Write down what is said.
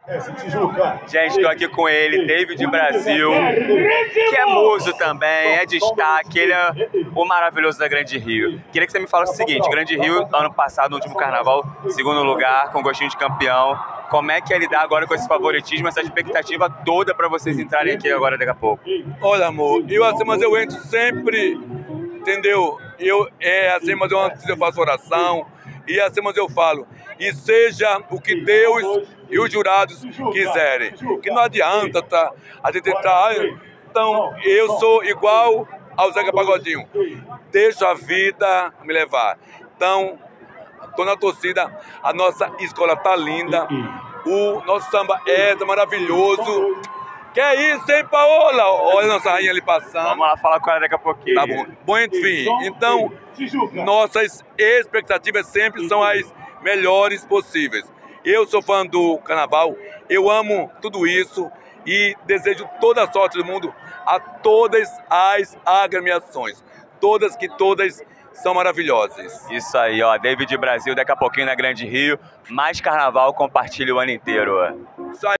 Gente, estou aqui com ele, David Brasil, que é muso também, é destaque, ele é o maravilhoso da Grande Rio. Queria que você me falasse o seguinte: Grande Rio, ano passado, no último carnaval, segundo lugar, com gostinho de campeão. Como é que é lidar agora com esse favoritismo, essa expectativa toda para vocês entrarem aqui agora daqui a pouco? Olha, amor, mas eu entro sempre, entendeu? Mas antes eu faço oração, mas eu falo, e seja o que Deus e os jurados quiserem. Que não adianta a gente entrar. Então, eu sou igual ao Zeca Pagodinho. Deixo a vida me levar. Então, estou na torcida, a nossa escola tá linda, o nosso samba é maravilhoso. Que é isso, hein, Paola? Olha a nossa rainha ali passando. Vamos lá falar com ela daqui a pouquinho. Tá bom. Bom, enfim, então, nossas expectativas sempre são as melhores possíveis. Eu sou fã do carnaval, eu amo tudo isso e desejo toda a sorte do mundo a todas as agremiações. Todas são maravilhosas. Isso aí, ó, David Brasil, daqui a pouquinho na Grande Rio. Mais carnaval, compartilha o ano inteiro. Isso aí.